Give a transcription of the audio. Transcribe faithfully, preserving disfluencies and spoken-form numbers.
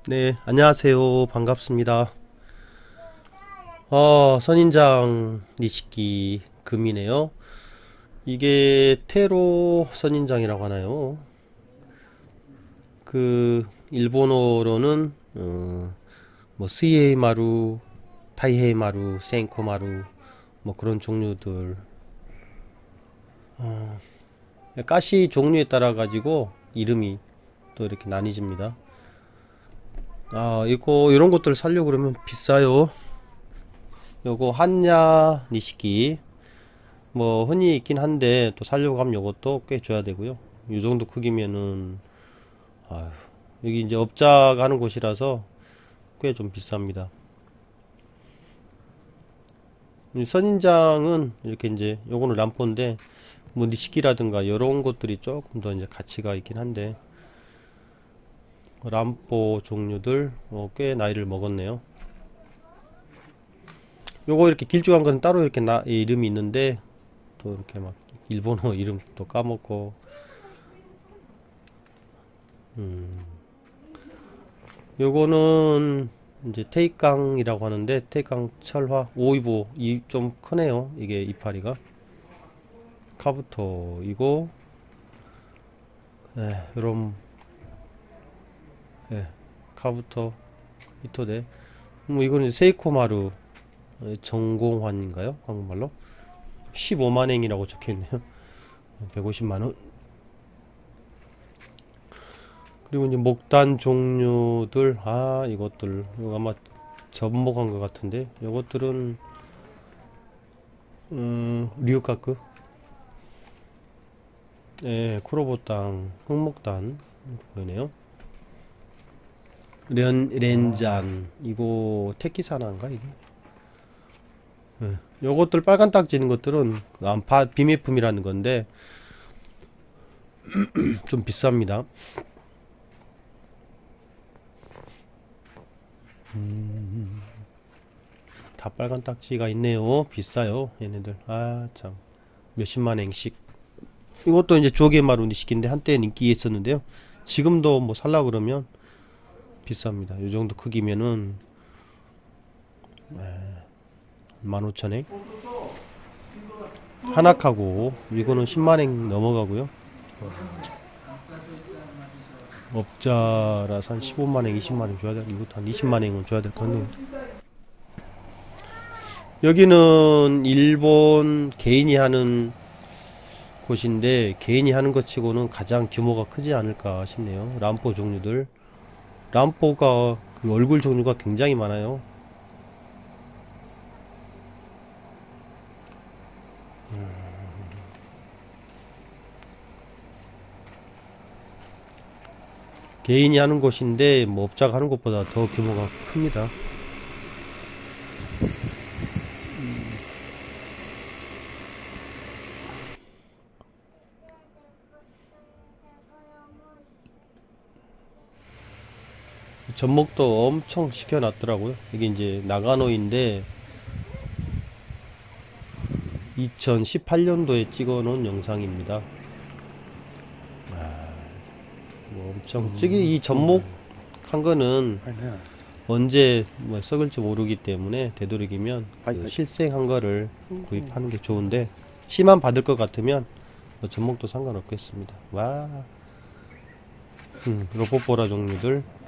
네, 안녕하세요. 반갑습니다. 어, 선인장 니시키 금이네요. 이게 테로 선인장이라고 하나요? 그 일본어로는 어, 뭐 스이헤이마루, 타이헤이마루, 센코마루 뭐 그런 종류들. 어, 가시 종류에 따라 가지고 이름이 또 이렇게 나뉘집니다. 아, 이거 이런 것들 살려고 그러면 비싸요. 요거 한야 니시키 뭐 흔히 있긴 한데 또 살려고 하면 요것도 꽤 줘야 되고요. 요 정도 크기면은 아휴, 여기 이제 업자가 하는 곳이라서 꽤 좀 비쌉니다. 이 선인장은 이렇게 이제 요거는 람포인데 뭐 니시키라든가 요런 것들이 조금 더 이제 가치가 있긴 한데 람포 종류들 어, 꽤 나이를 먹었네요. 요거 이렇게 길쭉한 건 따로 이렇게 나, 이름이 있는데 또 이렇게 막 일본어 이름도 까먹고 음 요거는 이제 테이깡이라고 하는데 테이깡 철화 오이보 이 좀 크네요. 이게 이파리가 카부토이고 예, 요런 예, 카부토 히토데 뭐 이거는 세이코마루 전공환인가요? 한국말로 십오만엔이라고 적혀있네요. 백오십만원. 그리고 이제 목단 종류들 아 이것들 이거 아마 접목한 것 같은데 이것들은 음 리우카크 예 쿠로보땅 흑목단 보이네요. 렌 렌잔 이거 테키사나인가 이게 예. 요것들 빨간 딱지 있는 것들은 그 안파 비매품이라는 건데 좀 비쌉니다. 음, 다 빨간 딱지가 있네요. 비싸요 얘네들. 아 참 몇십만 엔씩. 이것도 이제 조개마루 니시키인데 한때는 인기 있었는데요. 지금도 뭐 살라 그러면 비쌉니다. 요 정도 크기면은 만 오천 엔. 하나카고 이거는 십만 엔 넘어가고요. 업자라서 한 십오만 엔, 이십만 엔 줘야 될, 이것도 한 이십만 엔은 줘야 될 것 같네요. 여기는 일본 개인이 하는 곳인데 개인이 하는 것 치고는 가장 규모가 크지 않을까 싶네요. 람포 종류들. 람포가 그 얼굴 종류가 굉장히 많아요. 개인이 하는 곳인데 뭐 업자가 하는 곳보다 더 규모가 큽니다. 접목도 엄청 시켜놨더라고요. 이게 이제 나가노인데 이천십팔 년도에 찍어놓은 영상입니다. 아, 뭐 엄청 저기 이 접목한 거는 언제 뭐 썩을지 모르기 때문에 되도록이면 그 실생한 거를 구입하는 게 좋은데 씨만 받을 것 같으면 뭐 접목도 상관없겠습니다. 와, 음, 로포포라 종류들.